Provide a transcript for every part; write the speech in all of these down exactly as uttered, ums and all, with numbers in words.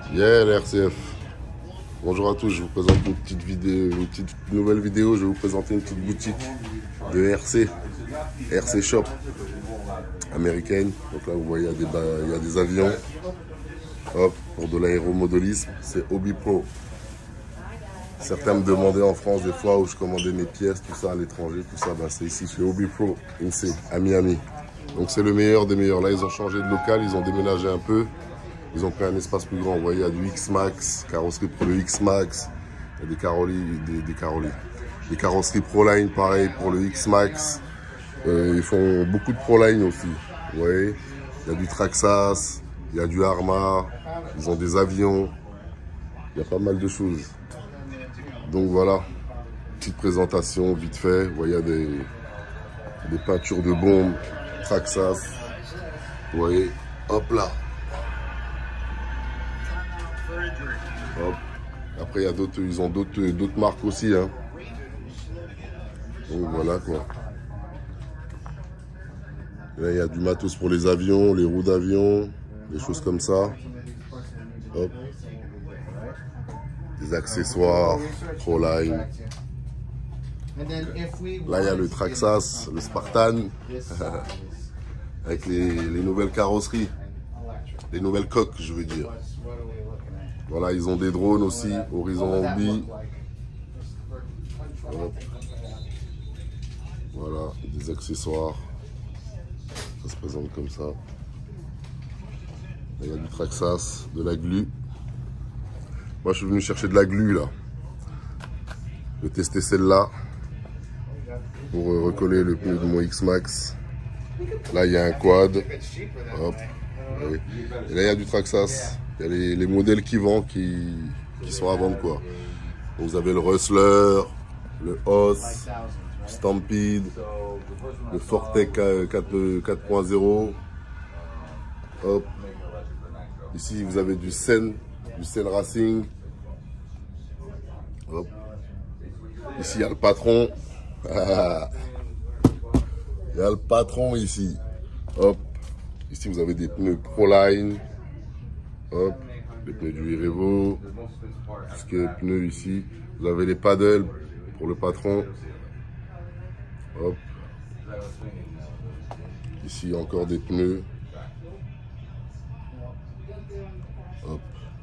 Yeah, la R C F. Bonjour à tous, je vous présente une petite vidéo, une petite nouvelle vidéo. Je vais vous présenter une petite boutique de R C, R C Shop américaine. Donc là, vous voyez, il y a des, il y a des avions. Hop, pour de l'aéromodélisme, c'est Hobby Pro. Certains me demandaient en France des fois où je commandais mes pièces, tout ça à l'étranger, tout ça, ben c'est ici chez Hobby Pro, I N S E E, à Miami. Donc c'est le meilleur des meilleurs. Là, ils ont changé de local, ils ont déménagé un peu. Ils ont pris un espace plus grand. Vous voyez, il y a du X-Max, carrosserie pour le X-Max. Il y a des caroli, des, des caroli. Des carrosseries Proline, pareil pour le X-Max. Euh, ils font beaucoup de Proline aussi. Vous voyez, il y a du Traxxas, il y a du Arma. Ils ont des avions. Il y a pas mal de choses. Donc voilà, petite présentation vite fait. Vous voyez, il y a des, des peintures de bombes, Traxxas. Vous voyez, hop là. Hop. Après, il y a d'autres, ils ont d'autres, d'autres marques aussi, hein. Donc voilà quoi. Là, il y a du matos pour les avions, les roues d'avion, des choses comme ça. Hop. Des accessoires, Proline. Là, il y a le Traxxas, le Spartan, avec les, les nouvelles carrosseries, les nouvelles coques, je veux dire. Voilà, ils ont des drones aussi, Horizon Hobby. Voilà, des accessoires. Ça se présente comme ça. Là, il y a du Traxxas, de la glu. Moi, je suis venu chercher de la glu, là. Je vais tester celle-là pour recoller le pneu de mon X-Max. Là, il y a un quad. Hop. Et là, il y a du Traxxas. Il y a les, les modèles qui vendent qui, qui sont à vendre, quoi. Donc, vous avez le Rustler, le Hoss, le Stampede, le Fortec quatre point zéro. Hop. Ici, vous avez du Sen, du Sen Racing. Hop. Ici, il y a le patron. Il y a le patron ici. Hop. Ici, vous avez des pneus Proline. Hop. Les pneus du Irevo. Tout ce qui est pneus ici. Vous avez les paddles pour le patron. Hop. Ici, encore des pneus. Hop.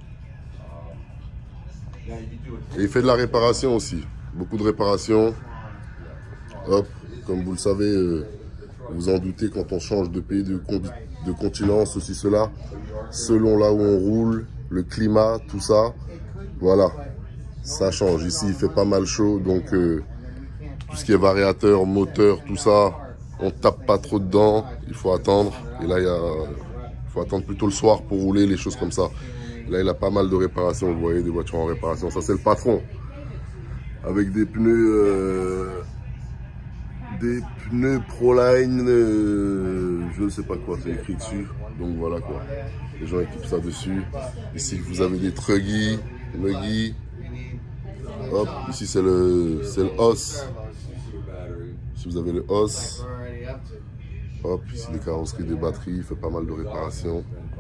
Et il fait de la réparation aussi. Beaucoup de réparation. Hop. Comme vous le savez, euh, vous en doutez, quand on change de pays, de, de continent, ceci, cela, selon là où on roule, le climat, tout ça, voilà, ça change. Ici, il fait pas mal chaud, donc euh, tout ce qui est variateur, moteur, tout ça, on tape pas trop dedans, il faut attendre. Et là, il y a, il faut attendre plutôt le soir pour rouler, les choses comme ça. Là, il a pas mal de réparations, vous voyez, des voitures en réparation. Ça, c'est le patron, avec des pneus... Euh, Des pneus Proline, euh, je ne sais pas quoi, c'est écrit dessus. Donc voilà quoi. Les gens équipent ça dessus. Ici vous avez des Truggy, Muggy. Hop, ici c'est le c'est le Hoss. Ici vous avez le Hoss. Hop, ici les carrosseries, des batteries, il fait pas mal de réparations.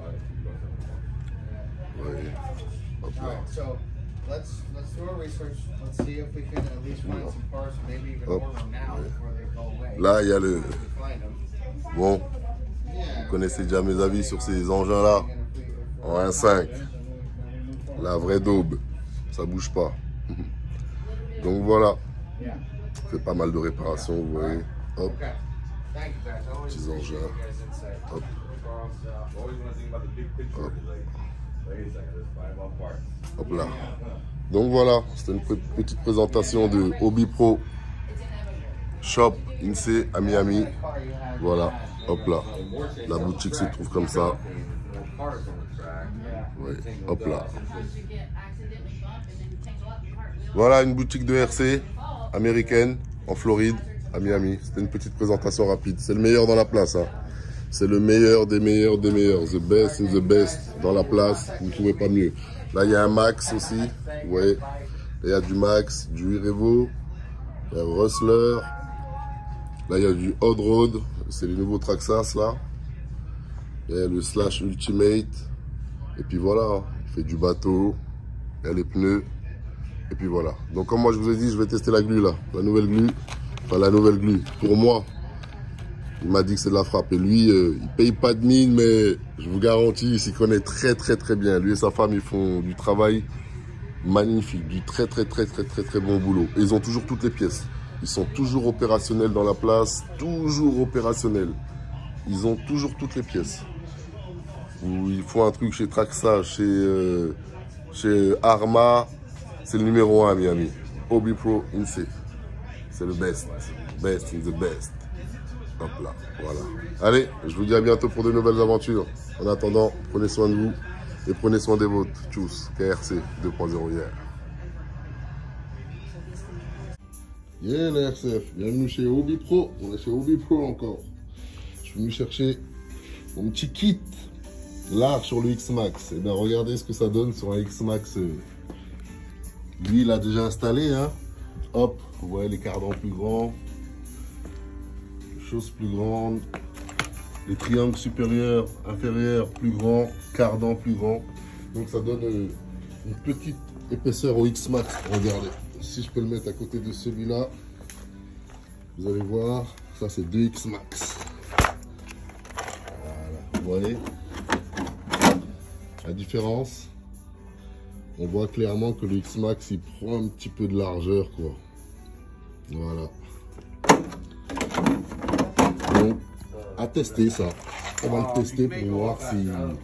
Ouais. Hop là. Let's let's do a research. Let's see if we can at least find some parts, maybe even order them now before they go away. Là, il y a le... Bon, vous connaissez déjà mes avis sur ces engins-là. En un cinq. La vraie daube. Ça bouge pas. Donc voilà. Fait pas mal de réparations, vous voyez. Hop. Petits engins. Hop. Hop. Hop là. Donc voilà, c'était une petite présentation de Hobby Pro Shop I N S E E à Miami. Voilà, hop là. La boutique se trouve comme ça. Oui, hop là. Voilà une boutique de R C américaine en Floride à Miami. C'était une petite présentation rapide. C'est le meilleur dans la place, hein. C'est le meilleur des meilleurs des meilleurs. The best in the best dans la place. Vous ne trouvez pas mieux. Là, il y a un Max aussi. Vous voyez. Là, il y a du Max, du Irevo. Il y a un Rustler. Là, il y a du Hot Road. C'est les nouveaux Traxxas, là. Il y a le Slash Ultimate. Et puis voilà. fait du bateau, il y a les pneus, et puis voilà. Donc comme moi je vous ai dit, je vais tester la glu là, la nouvelle glu, enfin la nouvelle glu. Pour moi, il m'a dit que c'est de la frappe. Et lui, euh, il paye pas de mine, mais je vous garantis, il s'y connaît très très très bien. Lui et sa femme, ils font du travail magnifique, du très très très très très très bon boulot. Et ils ont toujours toutes les pièces. Ils sont toujours opérationnels dans la place, toujours opérationnels. Ils ont toujours toutes les pièces. Ou ils font un truc chez Traxa, chez, euh, chez Arma, c'est le numéro un à Miami. Hobby Pro Inc. C'est le best. Best in the best. Hop là, voilà. Allez, je vous dis à bientôt pour de nouvelles aventures. En attendant, prenez soin de vous et prenez soin des vôtres. Tchuss, K R C deux point zéro hier. Yeah, la R C F, bienvenue chez Hobby Pro. On est chez Hobby Pro encore. Je suis venu chercher mon petit kit large sur le X-Max. Et bien, regardez ce que ça donne sur un X-Max. Lui, il a déjà installé. Hein. Hop, vous voyez les cardans plus grands. Choses plus grandes. Les triangles supérieurs, inférieurs plus grands. Cardans plus grands. Donc, ça donne une petite épaisseur au X-Max. Regardez. Si je peux le mettre à côté de celui-là, vous allez voir. Ça, c'est deux X-Max. Voilà, vous voyez la différence. On voit clairement que le X-Max il prend un petit peu de largeur, quoi. Voilà. Donc, à tester ça. On va le tester pour voir si.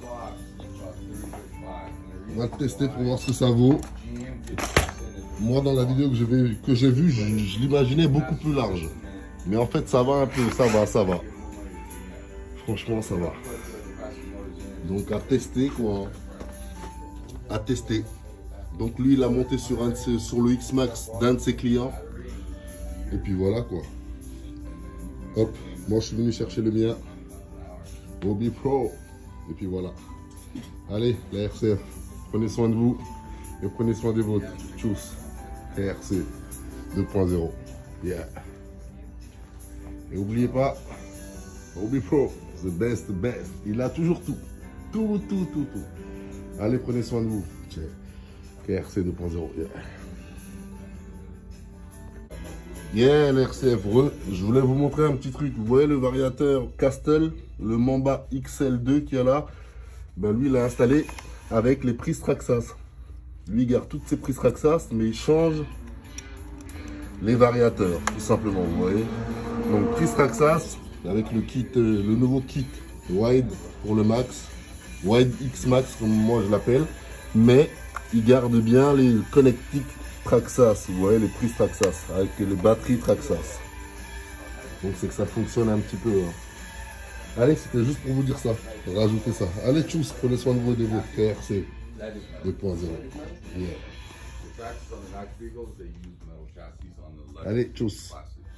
On va le tester pour voir ce que ça vaut. Moi, dans la vidéo que je vais, que j'ai vue, je, je l'imaginais beaucoup plus large. Mais en fait, ça va un peu, ça va, ça va. Franchement, ça va. Donc, à tester, quoi. À tester. Donc, lui, il a monté sur, un de ses, sur le X-Max d'un de ses clients. Et puis, voilà, quoi. Hop. Moi, je suis venu chercher le mien. Hobby Pro. Et puis, voilà. Allez, la R C F. Prenez soin de vous. Et prenez soin des vôtres. Tchuss. R C deux point zéro. Yeah. Et n'oubliez pas, Hobby Pro, the best, the best. Il a toujours tout. Tout, tout, tout, tout. Allez, prenez soin de vous. R C deux point zéro. Yeah. Yeah, l'R C F. Je voulais vous montrer un petit truc. Vous voyez le variateur Castel, le Mamba X L deux qu'il y a là. Ben, lui, il l'a installé avec les prises Traxxas. Lui, il garde toutes ses prises Traxxas, mais il change les variateurs, tout simplement, vous voyez. Donc, prises Traxxas, avec le kit, euh, le nouveau kit Wide pour le Max, Wide X Max, comme moi je l'appelle, mais il garde bien les connectiques Traxxas, vous voyez, les prises Traxxas, avec les batteries Traxxas. Donc, c'est que ça fonctionne un petit peu. Hein. Allez, c'était juste pour vous dire ça, rajouter ça. Allez, tchuss, prenez soin de vous et de vous, K R C deux point zéro. Yeah. Allez, tchuss.